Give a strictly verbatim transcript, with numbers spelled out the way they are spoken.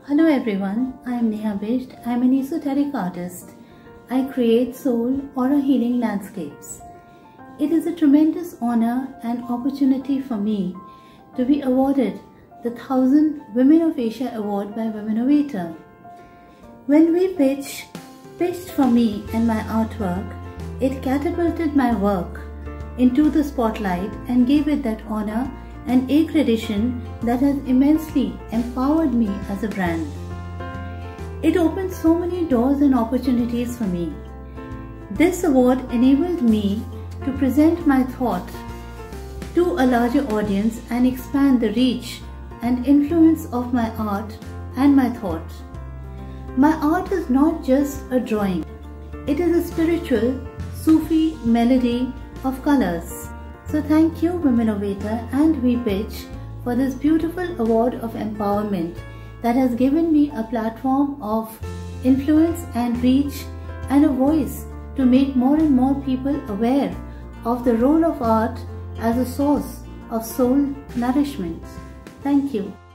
Hello everyone, I am Neha Bisht. I am an esoteric artist. I create soul aura healing landscapes. It is a tremendous honor and opportunity for me to be awarded the Thousand Women of Asia Award by Womenovator. When We Pitch pitched for me and my artwork, it catapulted my work into the spotlight and gave it that honor and accreditation that has immensely empowered me as a brand. It opened so many doors and opportunities for me. This award enabled me to present my thought to a larger audience and expand the reach and influence of my art and my thought. My art is not just a drawing. It is a spiritual, Sufi melody of colors. So thank you Womenovator and We Pitch for this beautiful award of empowerment that has given me a platform of influence and reach and a voice to make more and more people aware of the role of art as a source of soul nourishment. Thank you.